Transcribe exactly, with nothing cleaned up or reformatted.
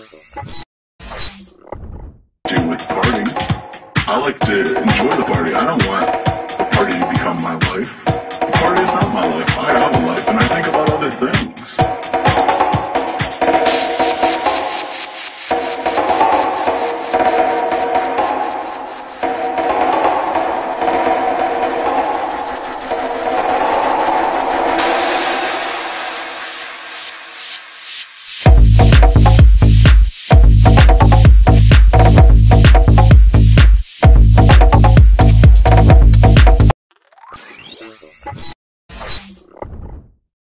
Do with partying. I like to enjoy the party. I don't want the party to become my life. The party is not my life. I